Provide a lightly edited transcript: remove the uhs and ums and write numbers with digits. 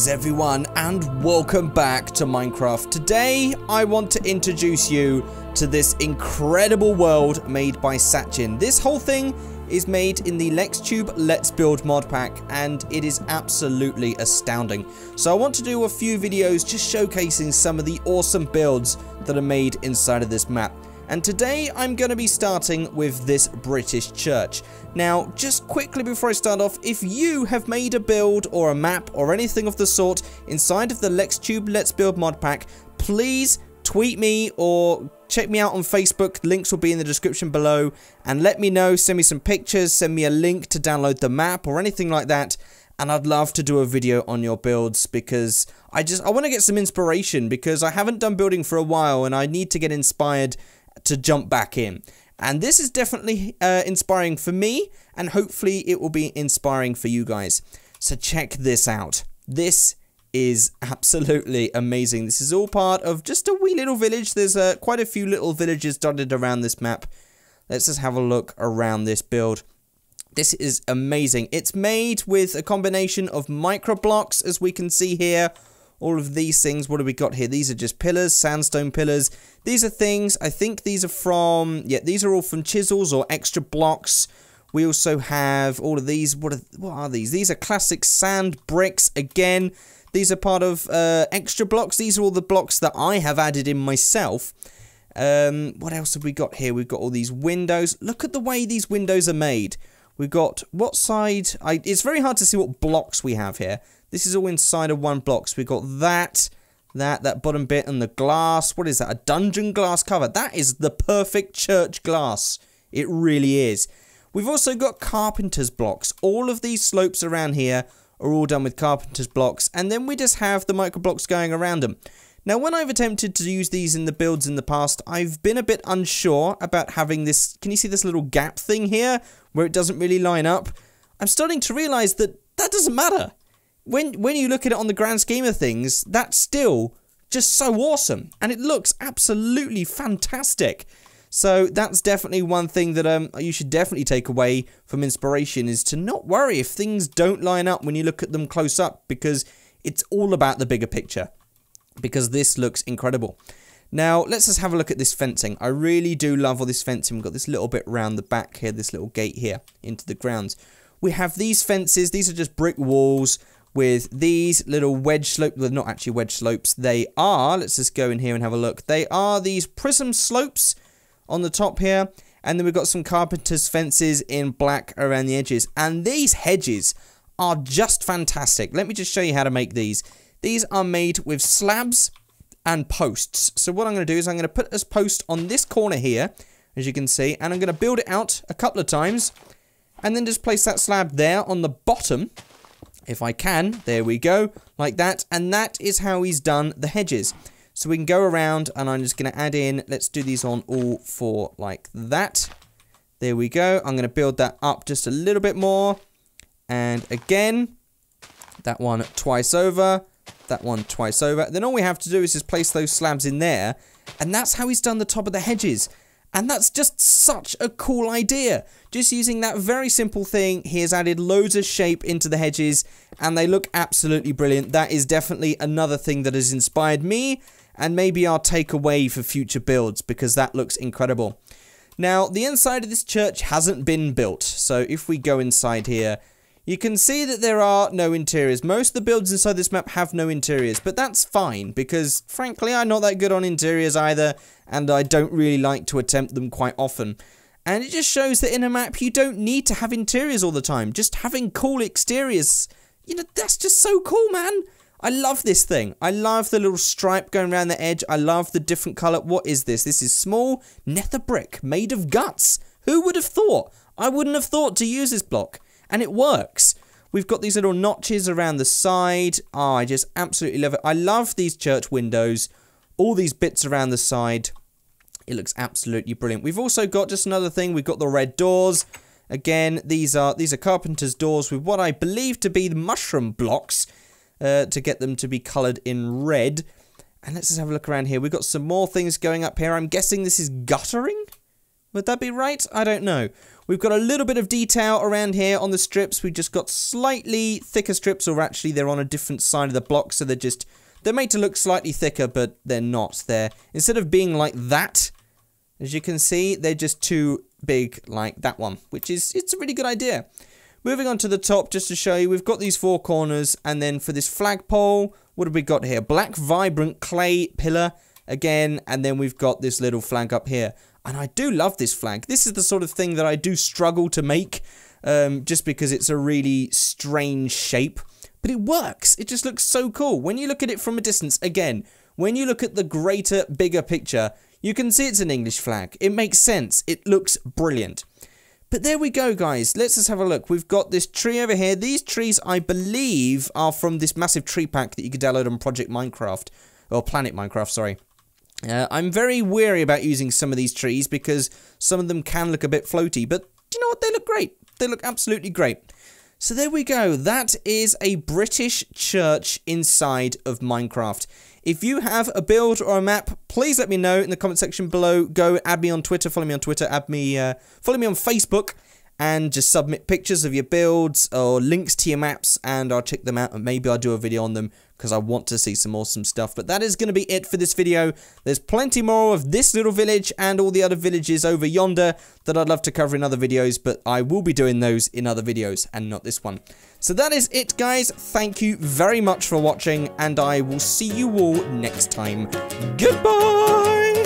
Greetings everyone and welcome back to Minecraft. Today I want to introduce you to this incredible world made by Sachin. This whole thing is made in the LexTube Let's Build mod pack and it is absolutely astounding. So I want to do a few videos just showcasing some of the awesome builds that are made inside of this map. And today I'm going to be starting with this British church. Now, just quickly before I start off, if you have made a build or a map or anything of the sort inside of the LexTube Let's Build mod pack, please tweet me or check me out on Facebook. Links will be in the description below. And let me know, send me some pictures, send me a link to download the map or anything like that. And I'd love to do a video on your builds because I want to get some inspiration because I haven't done building for a while and I need to get inspired to jump back in. And this is definitely inspiring for me and hopefully it will be inspiring for you guys. So check this out. This is absolutely amazing. This is all part of just a wee little village. There's quite a few little villages dotted around this map. Let's just have a look around this build. This is amazing. It's made with a combination of micro blocks, as we can see here. All of these things, what do we got here? These are just pillars, sandstone pillars. These are things, I think these are from, yeah, these are all from chisels or extra blocks. We also have all of these, what are these? These are classic sand bricks, again. These are part of extra blocks. These are all the blocks that I have added in myself. What else have we got here? We've got all these windows. Look at the way these windows are made. We've got, what side? It's very hard to see what blocks we have here. This is all inside of one block. So we've got that bottom bit and the glass. What is that? A dungeon glass cover. That is the perfect church glass. It really is. We've also got carpenters blocks. All of these slopes around here are all done with carpenters blocks. And then we just have the micro blocks going around them. Now, when I've attempted to use these in the builds in the past, I've been a bit unsure about having this. Can you see this little gap thing here where it doesn't really line up? I'm starting to realize that that doesn't matter. When you look at it on the grand scheme of things, that's still just so awesome. And it looks absolutely fantastic. So that's definitely one thing that you should definitely take away from inspiration is to not worry if things don't line up when you look at them close up. Because it's all about the bigger picture. Because this looks incredible. Now, let's just have a look at this fencing. I really do love all this fencing. We've got this little bit around the back here, this little gate here into the grounds. We have these fences. These are just brick walls with these little wedge slopes. Well, not actually wedge slopes. They are, let's just go in here and have a look. They are these prism slopes on the top here. And then we've got some carpenter's fences in black around the edges. And these hedges are just fantastic. Let me just show you how to make these. These are made with slabs and posts. So what I'm going to do is I'm going to put this post on this corner here, as you can see. And I'm going to build it out a couple of times. And then just place that slab there on the bottom. If I can, there we go, like that. And that is how he's done the hedges. So we can go around and I'm just going to add in, let's do these on all four like that. There we go. I'm going to build that up just a little bit more. And again, that one twice over, that one twice over. Then all we have to do is just place those slabs in there. And that's how he's done the top of the hedges. And that's just such a cool idea. Just using that very simple thing, he has added loads of shape into the hedges and they look absolutely brilliant. That is definitely another thing that has inspired me and maybe I'll take away for future builds because that looks incredible. Now, the inside of this church hasn't been built. So if we go inside here, you can see that there are no interiors. Most of the builds inside this map have no interiors, but that's fine because, frankly, I'm not that good on interiors either, and I don't really like to attempt them quite often. And it just shows that in a map, you don't need to have interiors all the time. Just having cool exteriors, you know, that's just so cool, man. I love this thing. I love the little stripe going around the edge. I love the different colour. What is this? This is small nether brick made of guts. Who would have thought? I wouldn't have thought to use this block. And it works. We've got these little notches around the side. Oh, I just absolutely love it. I love these church windows. All these bits around the side. It looks absolutely brilliant. We've also got just another thing. We've got the red doors. Again, these are carpenter's doors with what I believe to be the mushroom blocks to get them to be coloured in red. And let's just have a look around here. We've got some more things going up here. I'm guessing this is guttering. Would that be right? I don't know. We've got a little bit of detail around here on the strips. We've just got slightly thicker strips, or actually they're on a different side of the block, so they're made to look slightly thicker, but they're not. Instead of being like that, as you can see, they're just too big like that one, it's a really good idea. Moving on to the top, just to show you, we've got these 4 corners, and then for this flagpole, what have we got here? Black vibrant clay pillar again, and then we've got this little flag up here. And I do love this flag. This is the sort of thing that I do struggle to make, just because it's a really strange shape. But it works. It just looks so cool. When you look at it from a distance, again, when you look at the greater, bigger picture, you can see it's an English flag. It makes sense. It looks brilliant. But there we go, guys. Let's just have a look. We've got this tree over here. These trees, I believe, are from this massive tree pack that you can download on Project Minecraft. Or Planet Minecraft, sorry. I'm very wary about using some of these trees because some of them can look a bit floaty. But do you know what? They look great. They look absolutely great. So there we go. That is a British church inside of Minecraft. If you have a build or a map, please let me know in the comment section below. Go add me on Twitter, follow me on Twitter, follow me on Facebook, and just submit pictures of your builds or links to your maps, and I'll check them out, and maybe I'll do a video on them because I want to see some awesome stuff. But that is going to be it for this video. There's plenty more of this little village and all the other villages over yonder that I'd love to cover in other videos, but I will be doing those in other videos and not this one. So that is it, guys. Thank you very much for watching, and I will see you all next time. Goodbye!